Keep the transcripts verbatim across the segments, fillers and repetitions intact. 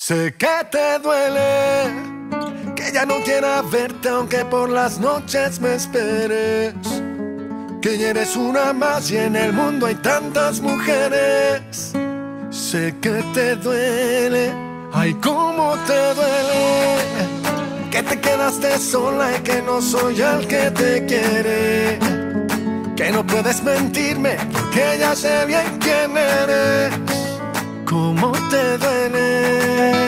Sé que te duele, que ya no quiera verte aunque por las noches me esperes, que ya eres una más y en el mundo hay tantas mujeres. Sé que te duele, ay cómo te duele, que te quedaste sola y que no soy el que te quiere, que no puedes mentirme porque ya sé bien quién eres. ¿Cómo te duele?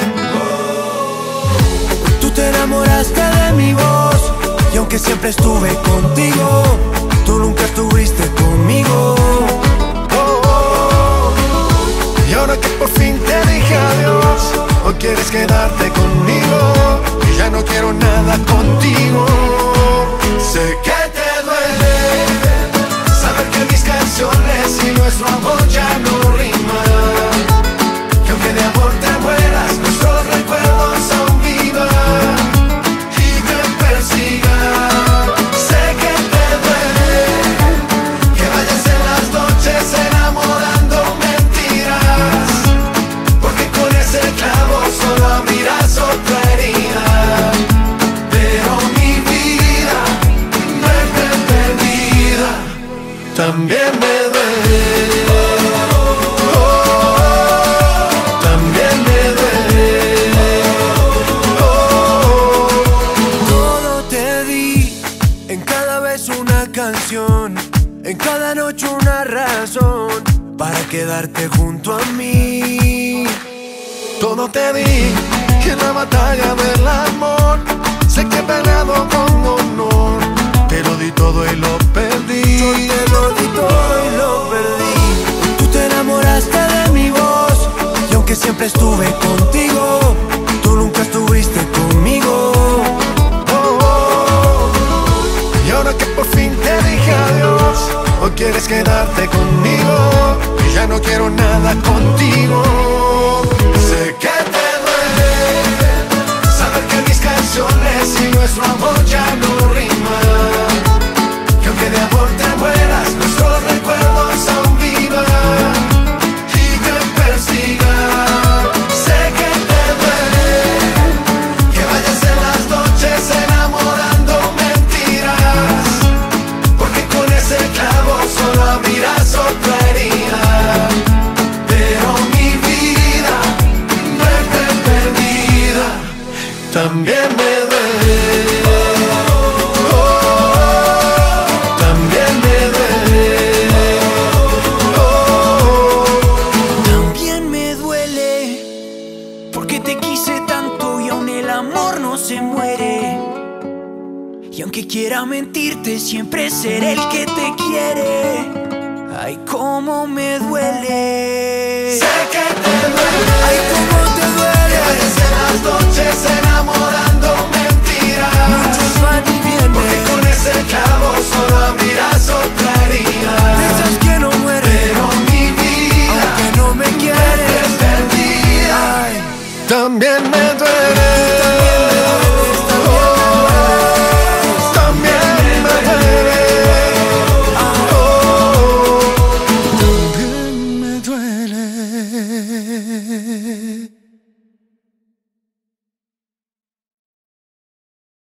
Tú te enamoraste de mi voz y aunque siempre estuve contigo, tú nunca estuviste conmigo. Oh, oh, oh. Y ahora que por fin te dije adiós, hoy quieres quedarte conmigo y ya no quiero nada contigo. Sé que te duele saber que mis canciones y nuestro amor ya no riman, que aunque de amor te mueras, nuestros recuerdos aún vivan y me persigan. Sé que te duele que vayas en las noches enamorando mentiras, porque con ese clavo solo abrirás otra herida. Pero mi vida no es perdida, también me duele. En cada noche una razón para quedarte junto a mí. Todo te di en la batalla del amor. Sé que he peleado con honor, te lo di todo y lo perdí. Yo te lo di todo y lo perdí. Tú te enamoraste de mi voz y aunque siempre estuve contigo, tú nunca estuviste conmigo. Y ahora que por fin te dije adiós, hoy quieres quedarte conmigo y ya no quiero nada contigo. Sé que te duele saber que mis canciones y nuestro amor ya no riman, que aunque de amor te mueras, nuestros recuerdos aún vivan y me persigan. Sé que te duele que vayas en las noches enamorando mentiras, porque con ese clavo solo abrirás otra herida. Pero mi vida no es perdida, también me duele. Oh, también me duele. Oh, también me duele, porque te quise tanto y aún el amor no se muere. Y aunque quiera mentirte, siempre seré el que te quiere. Ay, cómo me duele. sé que te duele, Ay, cómo te duele. que vayas en las noches enamoradas